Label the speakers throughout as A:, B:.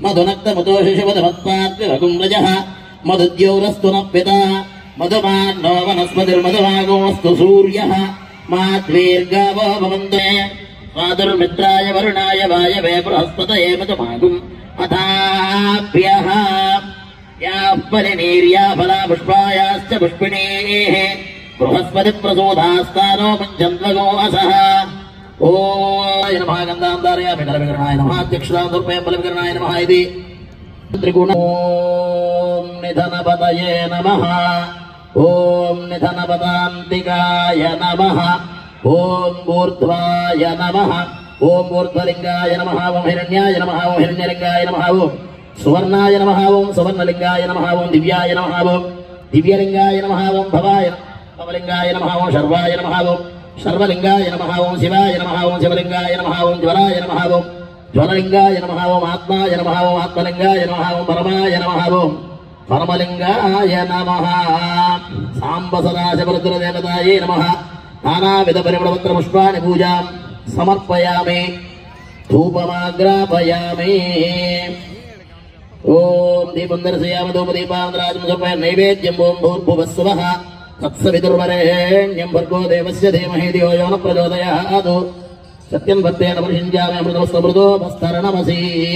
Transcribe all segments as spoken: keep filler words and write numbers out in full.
A: मधुनक्तमुतो शिशुपदमत्पाद्विभगुं रजः मधुद्यौरस्तु नः पिता मधुमान्नो वनस्पतिर्मधुमागोऽस्तु सूर्यः माद्वीर्गावो भवन्ते मातुर्मित्राय वरुणाय वायवे बृहस्पतये मधुमागुम् अथाभ्यः याः परिनीर्या फला पुष्पायाश्च पुष्पिणीः बृहस्पतिप्रसूधास्तानो पञ्चन्वगो असः ओम नमः गन्धान्धारयामि नरविकरणाय नमः अध्यक्षान्तर्पयं बलविकरणाय नमः इति त्रिगुण ओम निधनपतये नमः ओम निधनपदान्तिकाय नमः ओम ऊर्ध्वाय नमः ओम ऊर्ध्वलिंगाय नमः ओम हिरण्याय नमः ओम हिरण्यलिंगाय नमः ओम सुवर्णाय नमः ओम सुवर्णलिंगाय नमः ओम दिव्याय नमः ओम दिव्यलिंगाय नमः ओम भवाय भवलिंगाय नमः ओम शर्वाय नमः ओम सर्वलिंगाय नमः ओम शिवाय नमः ओम शिवलिंगाय नमः ओम ज्वराय नमः ओम ज्वरलिंगाय नमः ओम आत्माय नमः ओम आत्मलिंगाय नमः ओम परमाय नमः ओम परमलिंगाय नमः सांब सदाशिवरुद्रदेवतायै नमः नानाविधपरिमलपत्रपुष्पाणि पूजां समर्पयामि धूपमाग्रापयामि ओम दीपं दर्शयामि धूपदीपावराजं समर्पयामि नैवेद्यं ओम भूर्भुवस्सुवः तत्सवितुर्वरेण्यं भर्गो देवस्य धीमहि धियो यो न प्रचोदयात् सत्यं भक्तेन परिषिञ्जामि अमृतमस्तमृतो भस्तरणमसि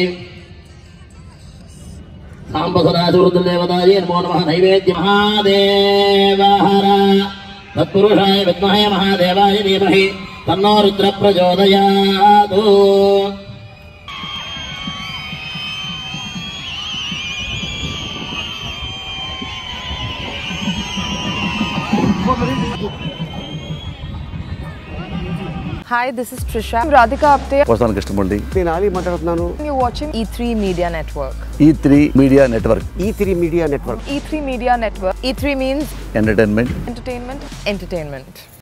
A: सांब सदाशिवरुद्रदेवतायै नमो नमः नैवेद्य महादेवहर तत्पुरुषाय विद्महे महादेवाय धीमहि तन्नो रुद्र प्रचोदयात्
B: Hi, this is Trisha. I'm Radhika Apte.
C: వస్తాను కృష్ణమూర్తి.
D: నేను ఆలీ మాట్లాడుతున్నాను.
B: You're watching E three Media Network.
C: E three Media Network.
D: E three Media Network.
B: E three Media Network. E three means
C: Entertainment.
B: entertainment, entertainment.